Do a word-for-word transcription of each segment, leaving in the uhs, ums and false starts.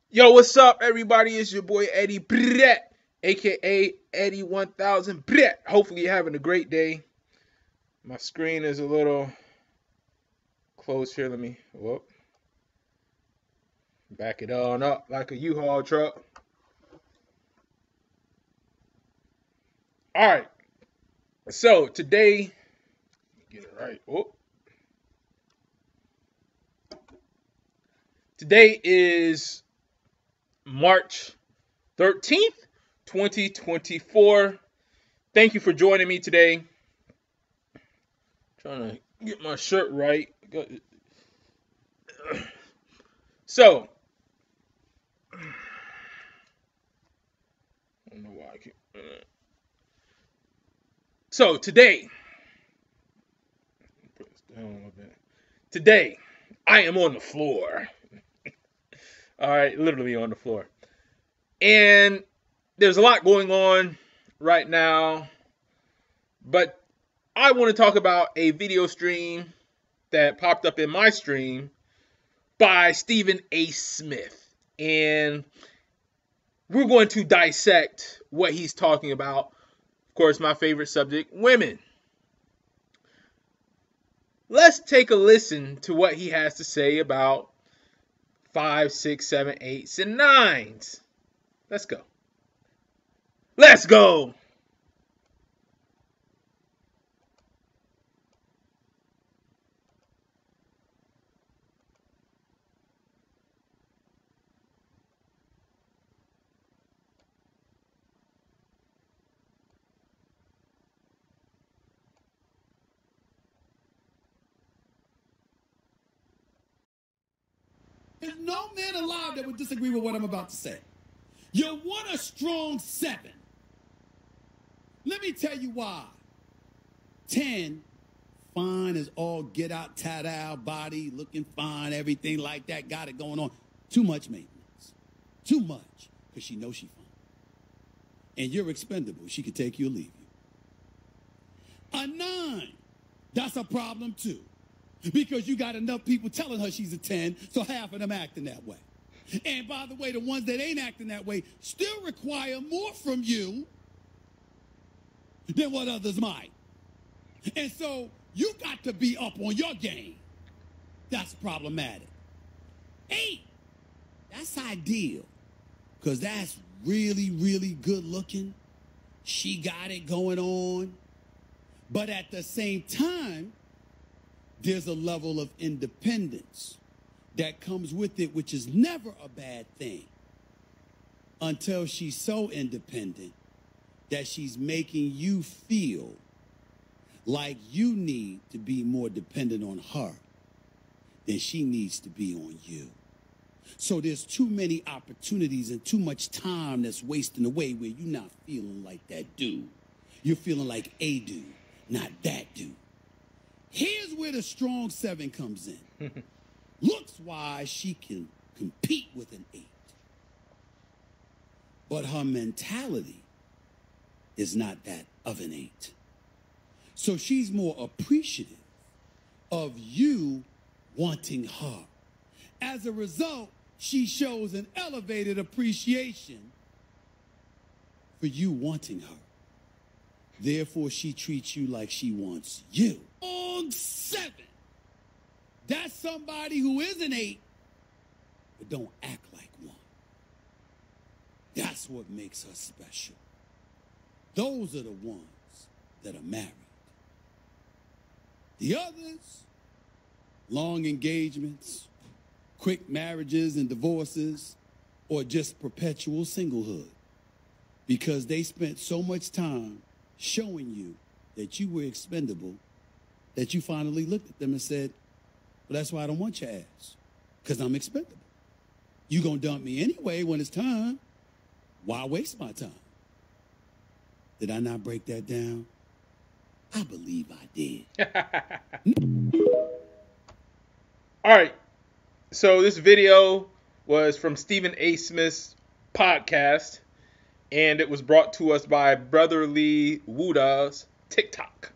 Yo, what's up, everybody? It's your boy Eddie Brett, aka Eddie one thousand Brett. Hopefully, you're having a great day. My screen is a little close here. Let me whoop, back it on up like a U-Haul truck. All right. So today, get it right. Whoop. Today is March thirteenth, twenty twenty-four. Thank you for joining me today. Trying to get my shirt right. So, I don't know why I can't. So today, put this down a little bit. Today, I am on the floor. All right, literally on the floor. And there's a lot going on right now, but I want to talk about a video stream that popped up in my stream by Stephen A. Smith. And we're going to dissect what he's talking about. Of course, my favorite subject, women. Let's take a listen to what he has to say about five, six, seven, eights, and nines. Let's go. Let's go. There's no man alive that would disagree with what I'm about to say. You want a strong seven. Let me tell you why. Ten, fine as all get out, tat out, body, looking fine, everything like that, got it going on. Too much maintenance. Too much, because she knows she fine. And you're expendable. She could take you or leave you. A nine, that's a problem too. Because you got enough people telling her she's a ten, so half of them acting that way. And by the way, the ones that ain't acting that way still require more from you than what others might. And so you got to be up on your game. That's problematic. Eight, that's ideal. Because that's really, really good looking. She got it going on. But at the same time, there's a level of independence that comes with it, which is never a bad thing until she's so independent that she's making you feel like you need to be more dependent on her than she needs to be on you. So there's too many opportunities and too much time that's wasting away where you're not feeling like that dude. You're feeling like a dude, not that dude. Here's where the strong seven comes in. Looks-wise, she can compete with an eight. But her mentality is not that of an eight. So she's more appreciative of you wanting her. As a result, she shows an elevated appreciation for you wanting her. Therefore, she treats you like she wants you. On seven. That's somebody who is an eight, but don't act like one. That's what makes her special. Those are the ones that are married. The others, long engagements, quick marriages and divorces, or just perpetual singlehood. Because they spent so much time showing you that you were expendable that you finally looked at them and said, well, that's why I don't want your ass, because I'm expendable. You gonna dump me anyway when it's time. Why waste my time? Did I not break that down? I believe I did. All right. So this video was from Stephen A. Smith's podcast, and it was brought to us by Brotherly Wuda's TikTok.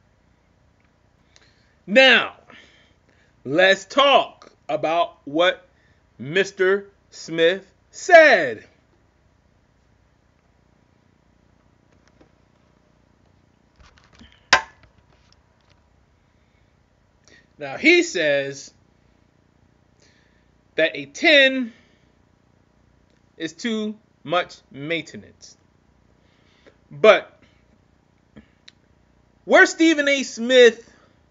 Now, let's talk about what Mister Smith said. Now he says that a ten is too much maintenance. But where Stephen A. Smith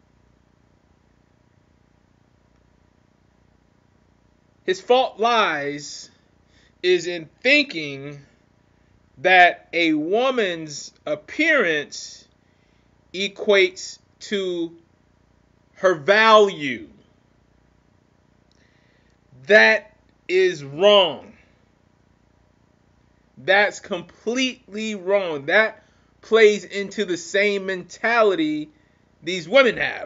his fault lies is in thinking that a woman's appearance equates to her value. That is wrong. That's completely wrong. That plays into the same mentality these women have,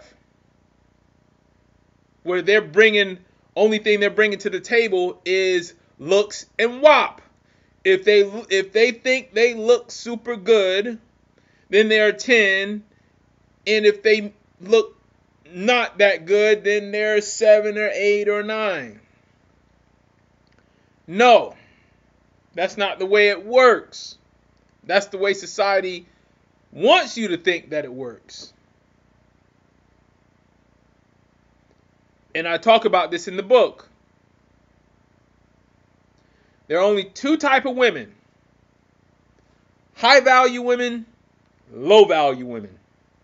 where they're bringing, only thing they're bringing to the table is looks and W A P. If they if they think they look super good, then they're ten, and if they look not that good, then they're seven or eight or nine. No, that's not the way it works. That's the way society wants you to think that it works. And I talk about this in the book. There are only two types of women. High value women, low value women.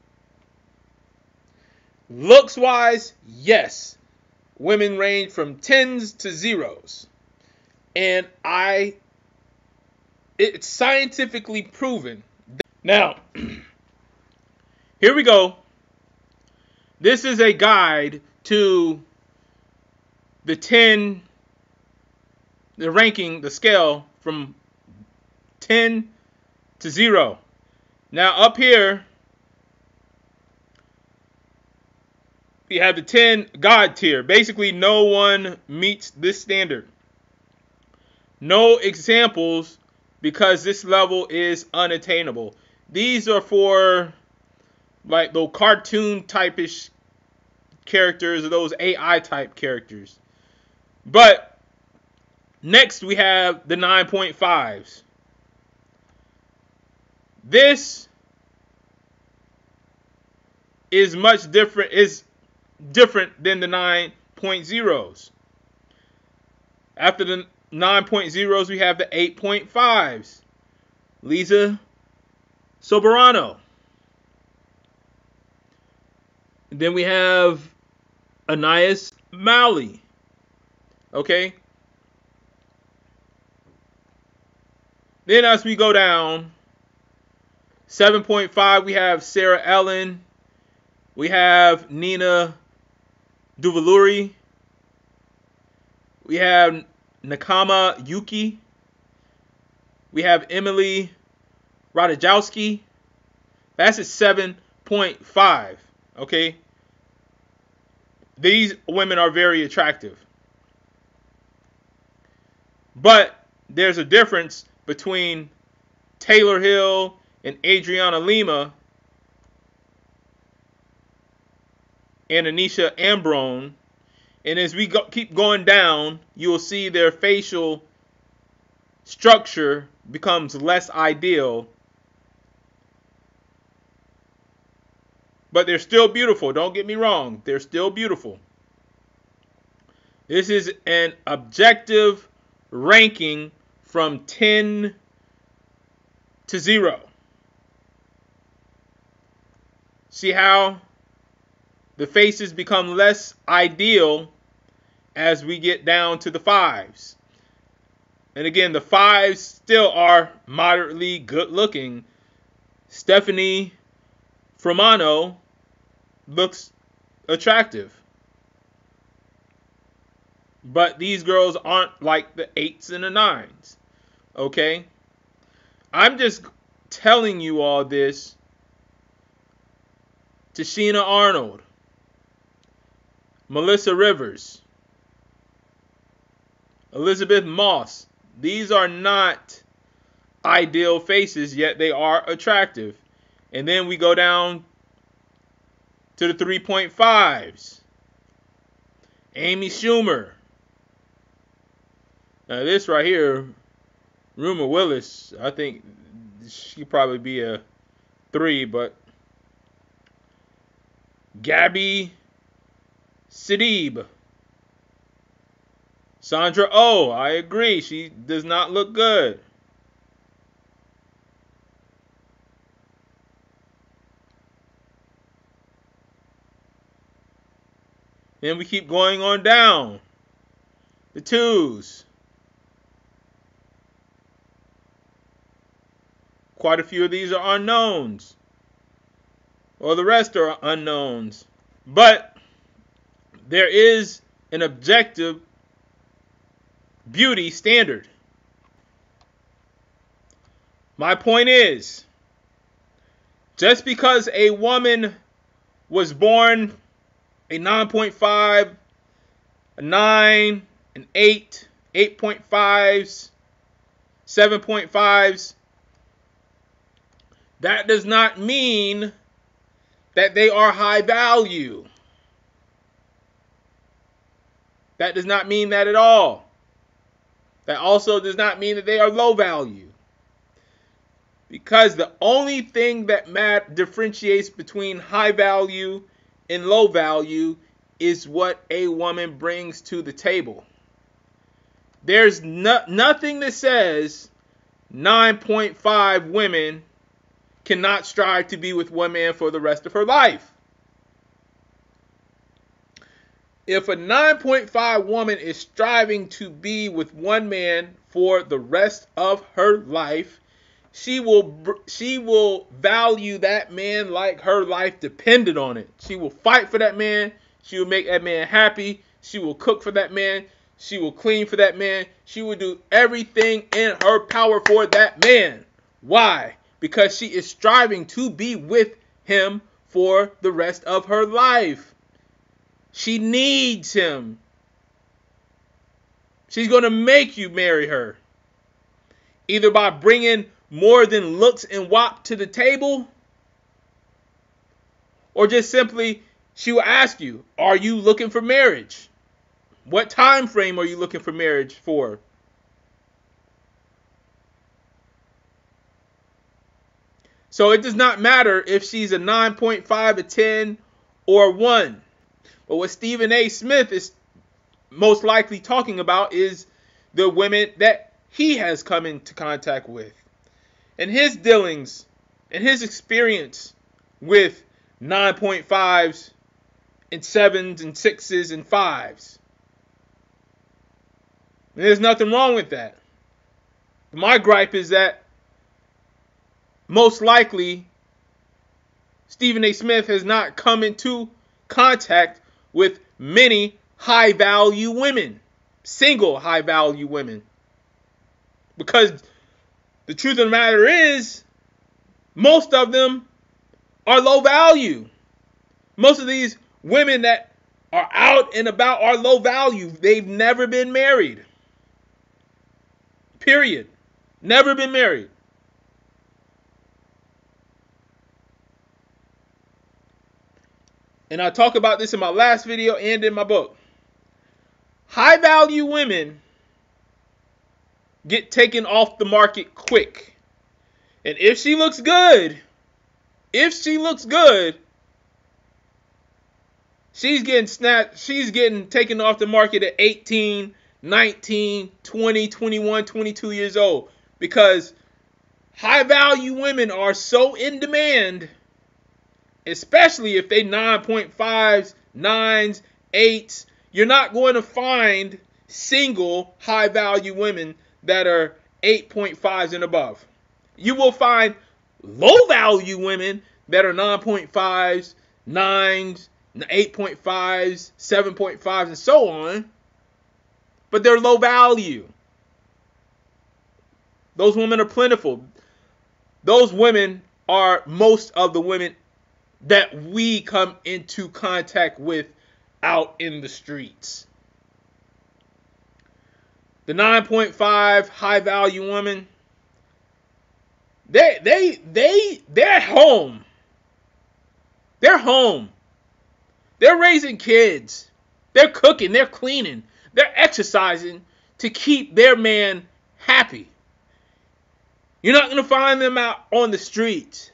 Looks wise, yes. Women range from tens to zeros. And I, it's scientifically proven. Now, here we go. This is a guide to the ten, the ranking, the scale from ten to zero. Now up here, we have the ten God tier. Basically, no one meets this standard. No examples, because this level is unattainable. These are for like those cartoon type-ish characters or those A I type characters. But next we have the nine point fives. This is much different, is different than the nine point zeros. After the nine point zeros, we have the eight point fives. Lisa Soberano. And then we have Anais Mowley. Okay. Then as we go down, seven point five, we have Sarah Ellen. We have Nina Duvaluri. We have Nakama Yuki. We have Emily Ratajkowski. That's at seven point five. Okay. These women are very attractive. But there's a difference between Taylor Hill and Adriana Lima and Anisha Ambrone. And as we go, keep going down, you will see their facial structure becomes less ideal. But they're still beautiful. Don't get me wrong. They're still beautiful. This is an objective ranking from ten to zero. See how the faces become less ideal as we get down to the fives. And again, the fives still are moderately good looking. Stephanie Fromano looks attractive. But these girls aren't like the eights and the nines. Okay? I'm just telling you all this. Tashina Arnold. Melissa Rivers. Elizabeth Moss. These are not ideal faces, yet they are attractive. And then we go down to the three point fives. Amy Schumer. Now this right here, Rumor Willis, I think she'd probably be a three, but Gabby Sidibe. Sandra Oh, I agree. She does not look good. Then we keep going on down. The twos. Quite a few of these are unknowns. Or the rest are unknowns. But there is an objective beauty standard. My point is, just because a woman was born a nine point five, a nine, an eight, eight point fives, seven point fives, that does not mean that they are high value. That does not mean that at all. That also does not mean that they are low value. Because the only thing that mat- differentiates between high value and low value is what a woman brings to the table. There's no- nothing that says nine point five women cannot strive to be with one man for the rest of her life. If a nine point five woman is striving to be with one man for the rest of her life, she will she will value that man like her life depended on it. She will fight for that man. She will make that man happy. She will cook for that man. She will clean for that man. She will do everything in her power for that man. Why? Because she is striving to be with him for the rest of her life. She needs him. She's going to make you marry her. Either by bringing more than looks and W A P to the table, or just simply she will ask you, are you looking for marriage? What time frame are you looking for marriage for? So it does not matter if she's a nine point five, a ten, or a one. But what Stephen A. Smith is most likely talking about is the women that he has come into contact with. And his dealings and his experience with nine point fives and sevens and sixes and fives. And there's nothing wrong with that. My gripe is that most likely Stephen A. Smith has not come into contact with many high value women, single high value women. Because the truth of the matter is, most of them are low value. Most of these women that are out and about are low value. They've never been married. Period. Never been married. And I talk about this in my last video and in my book. High value women get taken off the market quick. And if she looks good, if she looks good, she's getting snapped, she's getting taken off the market at eighteen, nineteen, twenty, twenty-one, twenty-two years old. Because high value women are so in demand, especially if they nine point fives, nines, eights. You're not going to find single high value women that are eight point fives and above. You will find low value women that are nine point fives, nines, eight point fives, seven point fives, and so on. But they're low value. Those women are plentiful. Those women are most of the women that we come into contact with out in the streets. The nine point five high value women, they they they they're home. They're home. They're raising kids. They're cooking, they're cleaning, they're exercising to keep their man happy. You're not going to find them out on the streets.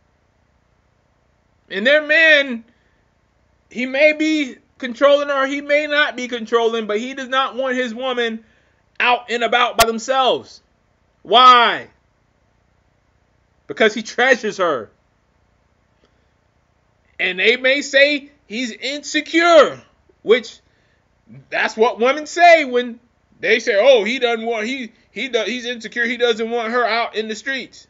And their man, he may be controlling or he may not be controlling, but he does not want his woman out and about by themselves. Why? Because he treasures her. And they may say he's insecure, which that's what women say when they say, "Oh, he doesn't want he he does he's insecure. He doesn't want her out in the streets."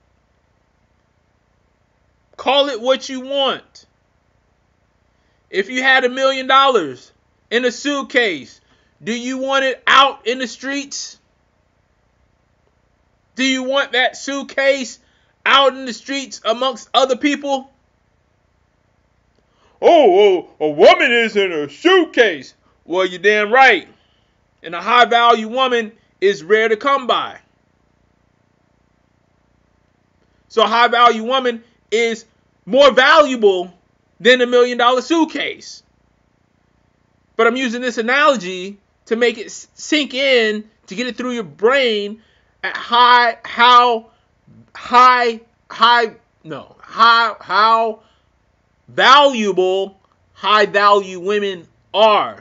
Call it what you want. If you had a million dollars in a suitcase, do you want it out in the streets? Do you want that suitcase out in the streets amongst other people? Oh, oh, a woman is in a suitcase. Well, you're damn right. And a high value woman is rare to come by. So a high value woman is more valuable than a million dollar suitcase. But I'm using this analogy to make it sink in, to get it through your brain at high, how high, high, no, how, how valuable high value women are.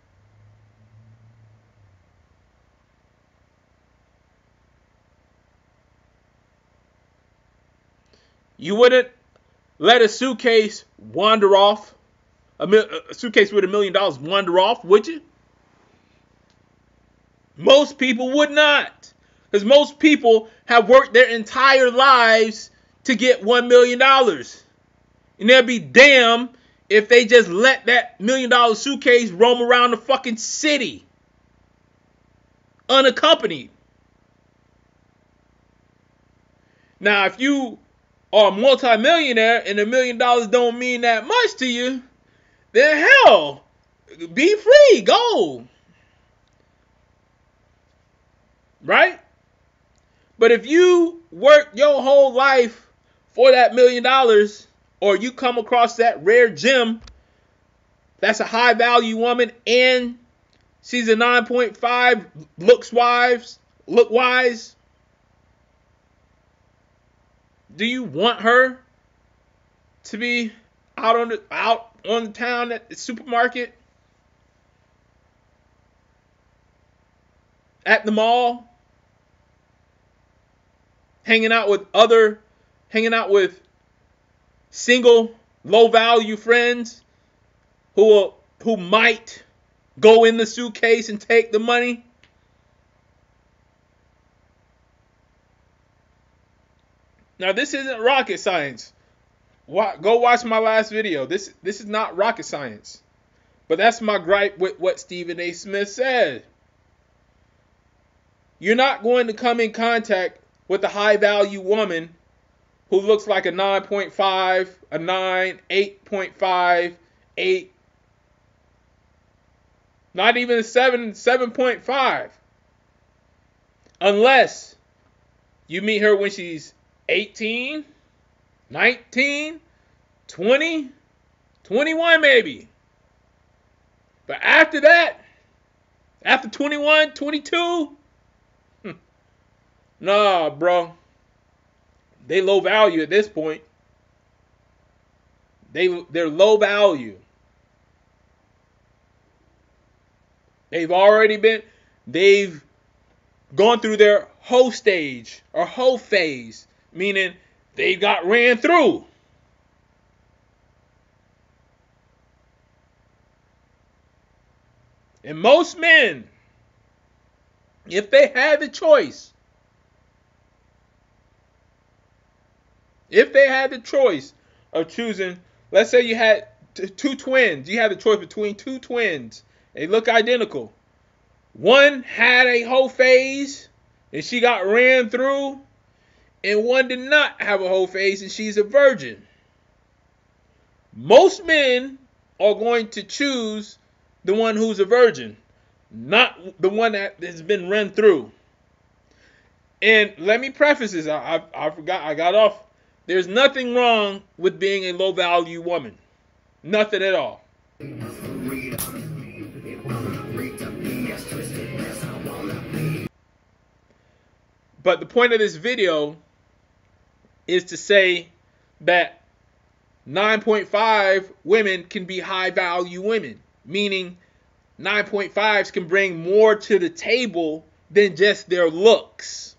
You wouldn't let a suitcase wander off, a, a suitcase with a million dollars wander off, would you? Most people would not. Because most people have worked their entire lives to get one million dollars. And they'll be damned if they just let that million dollar suitcase roam around the fucking city unaccompanied. Now, if you are a multimillionaire and a million dollars don't mean that much to you, then hell, be free, go. Right? But if you work your whole life for that million dollars, or you come across that rare gem that's a high value woman and she's a nine point five looks wise, look wise, do you want her to be out on the out on the town at the supermarket, at the mall, hanging out with other, hanging out with single, low-value friends who will, who might go in the suitcase and take the money? Now, this isn't rocket science. Go watch my last video. This this is not rocket science. But that's my gripe with what Stephen A. Smith said. You're not going to come in contact with a high-value woman who looks like a nine point five, a nine, eight point five, eight, not even a seven, seven point five. Unless you meet her when she's eighteen, nineteen, twenty, twenty-one maybe. But after that, after twenty-one, twenty-two, nah, bro. They low value at this point. They, they're low value. They've already been, they've gone through their hoe stage or hoe phase, meaning they got ran through. And most men, if they had the choice, if they had the choice of choosing, let's say you had t- two twins, you had the choice between two twins, they look identical. One had a whole phase and she got ran through, and one did not have a whole phase and she's a virgin. Most men are going to choose the one who's a virgin, not the one that has been run through. And let me preface this. I, I, I forgot. I got off. There's nothing wrong with being a low-value woman. Nothing at all. But the point of this video is to say that nine point five women can be high value women, meaning nine point fives can bring more to the table than just their looks.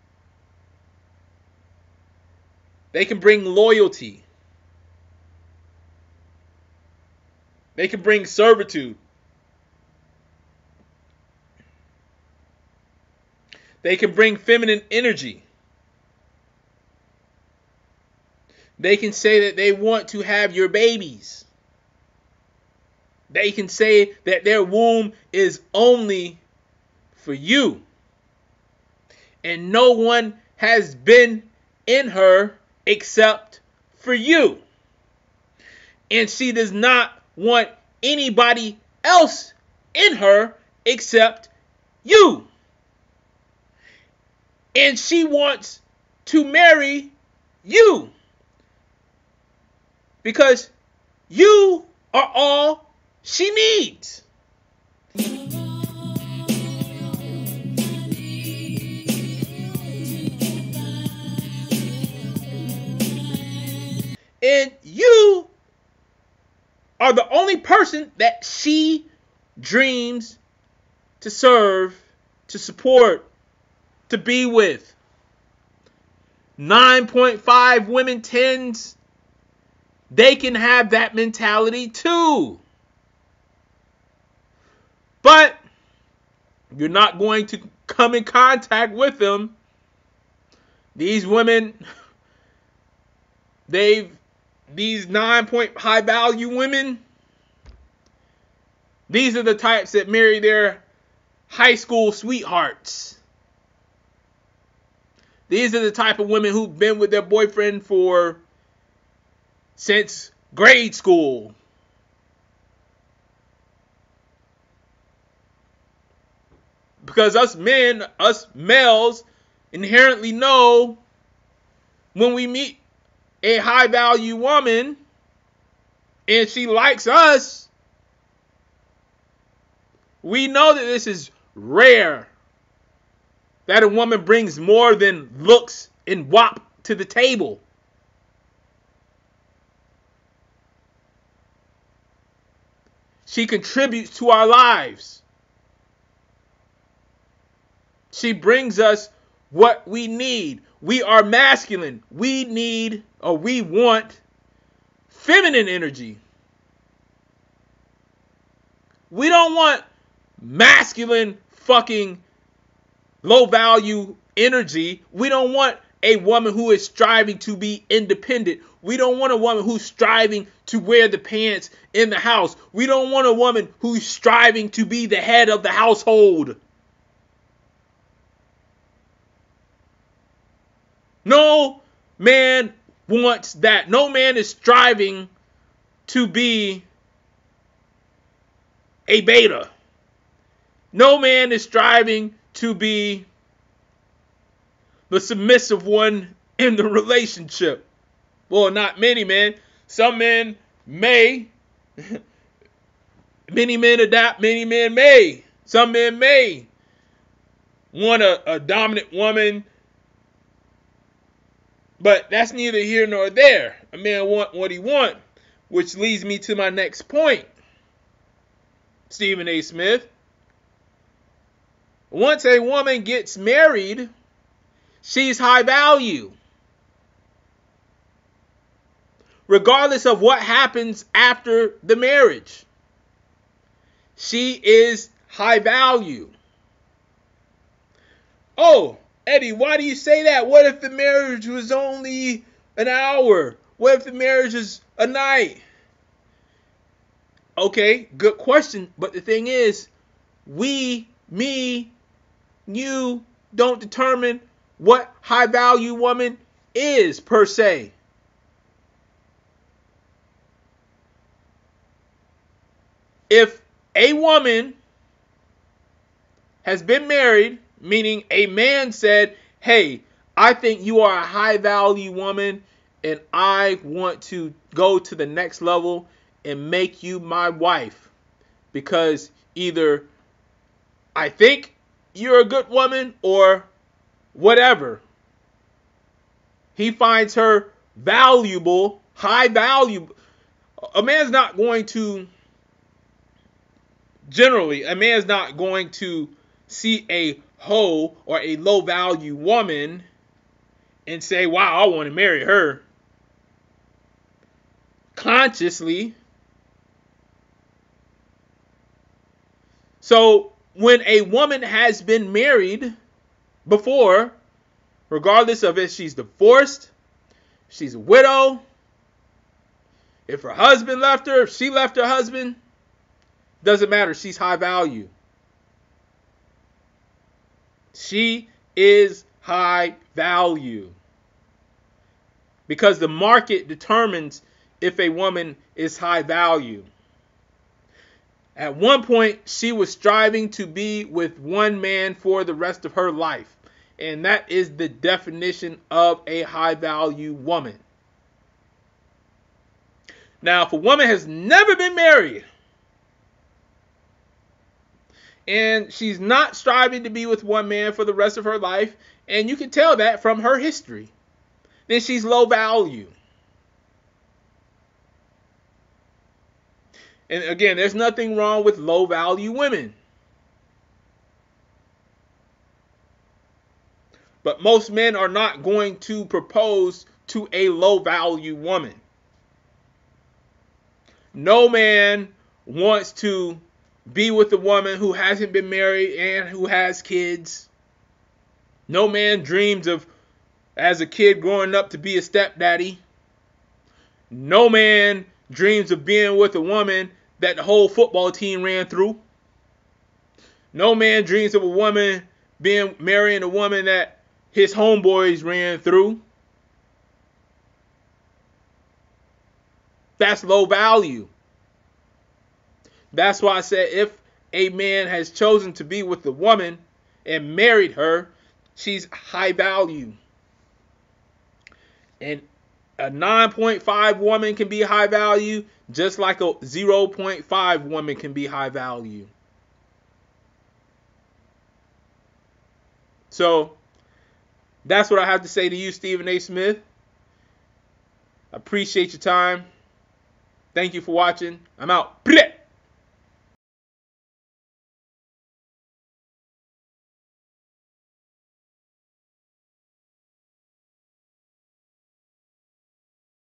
They can bring loyalty. They can bring servitude. They can bring feminine energy. They can say that they want to have your babies. They can say that their womb is only for you. And no one has been in her except for you. And she does not want anybody else in her except you. And she wants to marry you. Because you are all she needs. And you are the only person that she dreams to serve, to support, to be with. nine point five women tens, they can have that mentality too. But you're not going to come in contact with them. These women, they've, these nine point high value women, these are the types that marry their high school sweethearts. These are the type of women who've been with their boyfriend for since grade school. Because us men, us males, inherently know when we meet a high value woman and she likes us, we know that this is rare. That a woman brings more than looks and W A P to the table. She contributes to our lives. She brings us what we need. We are masculine. We need, or we want, feminine energy. We don't want masculine fucking low value energy. We don't want a woman who is striving to be independent. We don't want a woman who's striving to wear the pants in the house. We don't want a woman who's striving to be the head of the household. No man wants that. No man is striving to be a beta. No man is striving to be the submissive one in the relationship. Well, not many men. Some men may. Many men adapt, many men may. Some men may want a, a dominant woman. But that's neither here nor there. A man want what he want. Which leads me to my next point. Stephen A. Smith. Once a woman gets married, she's high value. Regardless of what happens after the marriage, she is high value. Oh, Eddie, why do you say that? What if the marriage was only an hour? What if the marriage is a night? Okay, good question. But the thing is, we, me, you don't determine what high value woman is per se. If a woman has been married, meaning a man said, hey, I think you are a high value woman and I want to go to the next level and make you my wife because either I think you're a good woman or whatever. He finds her valuable, high value. A man's not going to, generally, a man's not going to see a hoe or a low value woman and say, wow, I want to marry her. Consciously. So when a woman has been married before, regardless of if she's divorced, she's a widow, if her husband left her, if she left her husband, doesn't matter. She's high value. She is high value. Because the market determines if a woman is high value. At one point, she was striving to be with one man for the rest of her life. And that is the definition of a high value woman. Now, if a woman has never been married, and she's not striving to be with one man for the rest of her life, and you can tell that from her history, then she's low value. And again, there's nothing wrong with low value women. But most men are not going to propose to a low value woman. No man wants to be with a woman who hasn't been married and who has kids. No man dreams of, as a kid growing up, to be a stepdaddy. No man dreams of being with a woman that the whole football team ran through. No man dreams of a woman being marrying a woman that his homeboys ran through. That's low value. That's why I said if a man has chosen to be with a woman and married her, she's high value. And a nine point five woman can be high value, just like a zero point five woman can be high value. So that's what I have to say to you, Stephen A. Smith. I appreciate your time. Thank you for watching. I'm out.